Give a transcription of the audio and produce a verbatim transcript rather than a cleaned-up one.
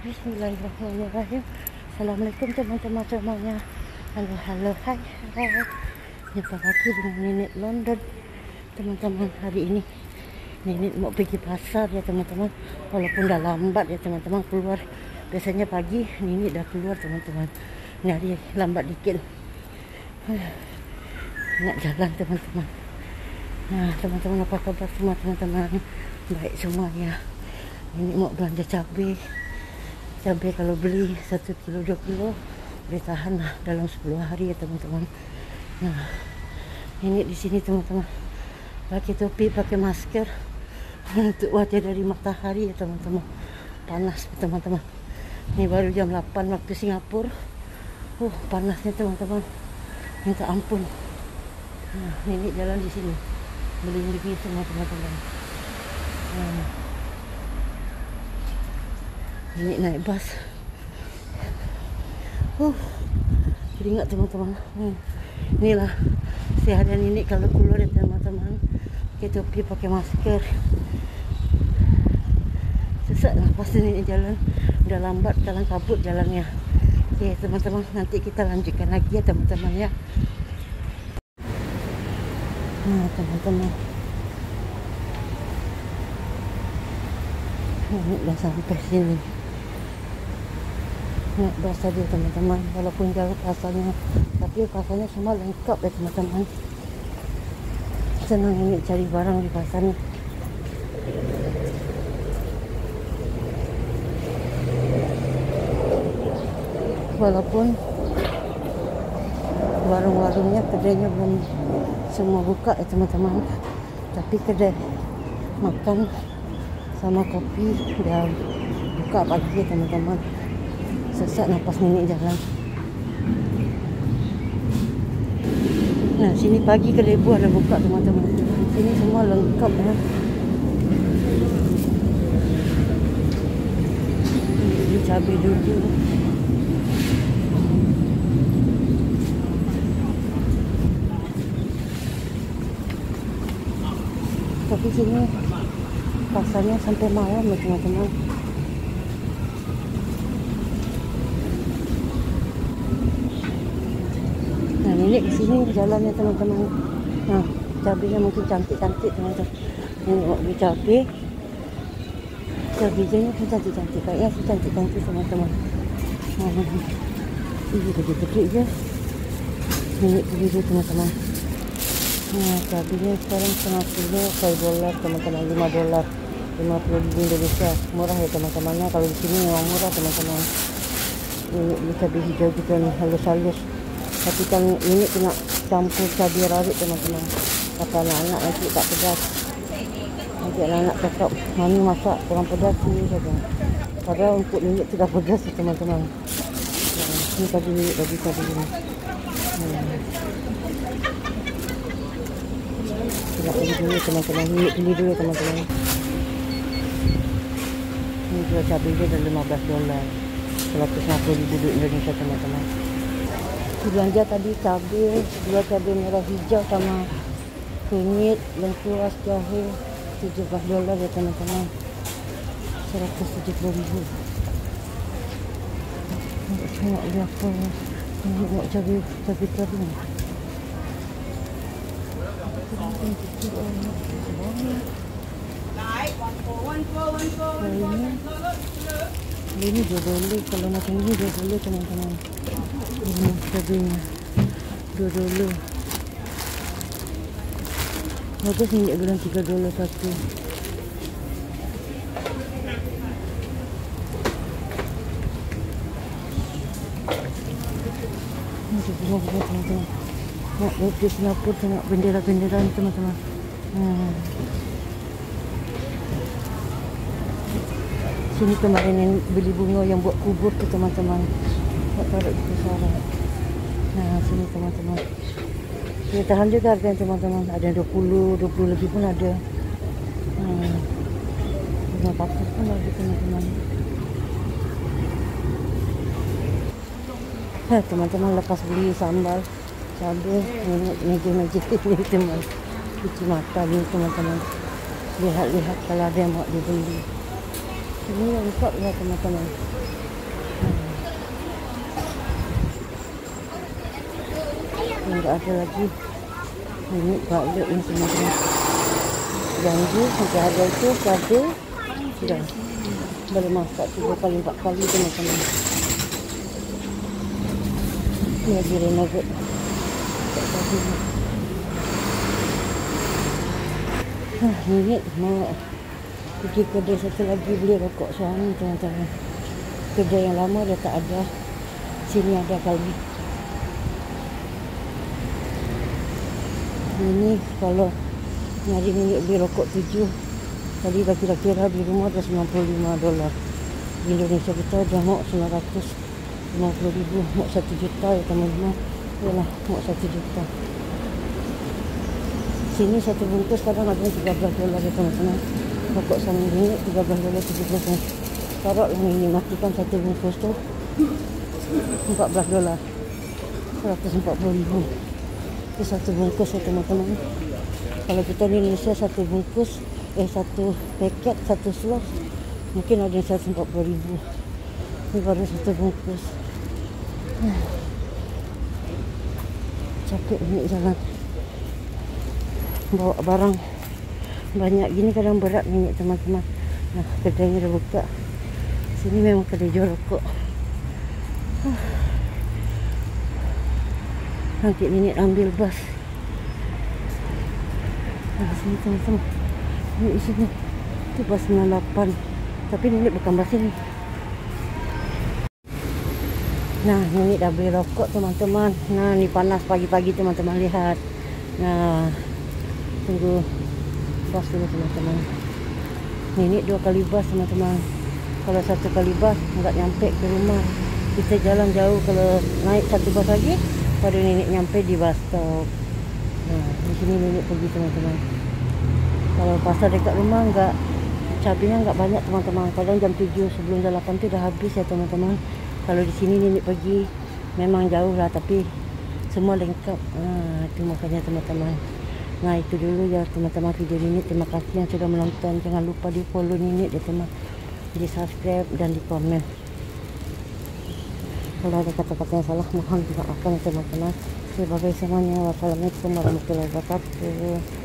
Bismillahirrahmanirrahim. Assalamualaikum teman-teman semuanya. Halo, halo, hai, hai. Jumpa lagi dengan Nenek London. Teman-teman, hari ini Nenek mau pergi pasar ya teman-teman. Walaupun dah lambat ya teman-teman keluar. Biasanya pagi Nenek dah keluar teman-teman. Ini hari lambat dikit. Nak jalan teman-teman. Nah teman-teman, apa kabar semua teman-teman? Baik semuanya. Nenek mau belanja cabai. Cabai kalau beli satu kilo dua kilo boleh tahan lah dalam sepuluh hari ya teman-teman. Nah ini di sini teman-teman pakai topi, pakai masker untuk wajah dari matahari ya teman-teman. Panas teman-teman. Ini baru jam delapan waktu Singapura. Uh panasnya teman-teman, minta ampun. Nah ini jalan di sini beli-beli semua teman-teman. Nah, ini naik bas. Uh, keringat teman-teman. Hmm. Inilah seharian ini kalau keluar ya teman-teman. Pakai topi, pakai masker. Sesak lah pasti ini jalan. Udah lambat, jalan kabut jalannya. Oke teman-teman, nanti kita lanjutkan lagi ya teman-teman ya. Nah teman-teman, ini udah sampai sini. Naik bas tadi teman-teman, walaupun jauh pasarnya, tapi pasarnya semua lengkap ya teman-teman. Senang ini cari barang di pasarnya. Walaupun warung-warungnya, kedainya belum semua buka ya teman-teman, tapi kedai makan sama kopi udah buka pagi ya teman-teman. Sesak nafas nenek jalan. Nah sini pagi kedai buah dah buka teman-teman. Sini semua lengkap ya. Ini cabai dulu. Tapi sini pasarnya sampai malam ya teman-teman. Nah ini di sini jalannya teman-teman. Nah cabainya mungkin cantik-cantik teman-teman. Ini mau beli cabai. Cabainya pun cantik-cantik. Kayaknya sih cantik-cantik teman-teman. Nah ini gede-gede je. Ini beli dulu teman-teman. Nah cabainya sekarang setengah kilo satu dolar teman-teman, lima dolar, lima puluh ribu Indonesia. Murah ya teman-teman. Kalau di sini memang murah teman-teman. Ini cabai hijau juga nih, halus-halus. Tapi kan ini kena campur cabai rawit teman-teman. Kata anak-anak nanti tak pedas. Nanti anak-anak cakap mami masak kurang pedas ni saja. Padahal untuk ini tidak pedas teman-teman. Nah, ini tadi ini bagi cabai ini. Hmm. Tidak beli dulu teman-teman. Ini beli dulu teman-teman. Ini juga cabai dia dah lima belas dolar. seratus lima puluh ribu Indonesia teman-teman. Belanja tadi cabai, dua cabai merah hijau sama kunyit, lengkuas, jahe, tujuh belas dolar ya teman-teman. seratus tujuh puluh ribu. Nak tengok dia apa. Tengok cabai, cabai kering. Ini dua dolar, kalau macam ini dua dolar teman-teman. Ini cabainya dua dolar. Bagus minyak goreng tiga dolar satu. Ini semua buat teman-teman. Nak di Singapura tengok bendera-bendera ni teman-teman. Hmm. Sini kemarin yang beli bunga yang buat kubur tu teman-teman. Tak taruh di pasaran. Nah sini teman-teman. Dia tahan juga harganya teman-teman. Ada dua puluh, dua puluh lebih pun ada. Hmm. lima paket pun ada teman-teman. Nah teman-teman, lepas beli sambal cabai, meja-meja ini teman. Cuci mata ni teman-teman. Lihat-lihat kalau ada yang mau dibeli. Ini lengkap ya teman-teman. Enggak ada lagi ini balik ini teman-teman. Janji sampai ada itu cabai sudah baru masak tiga kali empat kali teman-teman. Ini lagi renovate. Nah, ini mau pergi kedai satu lagi beli rokok suami teman-teman. Kedai yang lama dah tak ada, sini ada kali. Ini kalau nyari minyak beli rokok tujuh tadi dah kira-kira di rumah dah sembilan puluh lima dolar. Di Indonesia kita dah mau sembilan ratus lima puluh ribu, mau satu juta ya teman-teman. Yalah, mau satu juta. Sini satu bungkus kadang ada tiga belas dolar ya teman-teman. Rokok sama minyak tiga belas dolar tujuh puluh sen. Taruh yang ini matikan satu bungkus tu empat belas dolar, seratus empat puluh ribu. Itu satu bungkus ya teman-teman. Kalau kita di Indonesia satu bungkus eh satu paket satu slot mungkin ada yang seratus empat puluh ribu. Ini baru satu bungkus. Capek ni jalan bawa barang banyak gini, kadang berat minyak teman-teman. Nah, kedainya dah buka. Sini memang kedai jual rokok. Nanti nenek ambil bas. Nah, sini teman-teman. Ini di sini. Itu bas sembilan lapan. Tapi nenek bukan bas ini. Nah, nenek dah beli rokok teman-teman. Nah, ni panas pagi-pagi teman-teman, lihat. Nah, tunggu bas dulu teman-teman. Nenek dua kali bas teman-teman. Kalau satu kali bas enggak nyampe ke rumah. Kita jalan jauh, kalau naik satu bas lagi baru nenek nyampe di bus stop. Nah, di sini nenek pergi teman-teman. Kalau pasar dekat rumah enggak, cabainya enggak banyak teman-teman. Kadang jam tujuh sebelum jam delapan tu dah habis ya teman-teman. Kalau di sini nenek pergi memang jauh lah, tapi semua lengkap. Nah, itu makanya teman-teman. Nah, itu dulu ya teman-teman video ini. Terima kasih yang sudah menonton. Jangan lupa di follow nenek ya teman, di subscribe dan di komen. Kalau ada kata-kata yang salah mohon dimaafkan teman-teman. Terima kasih semuanya. Wassalamualaikum warahmatullahi wabarakatuh.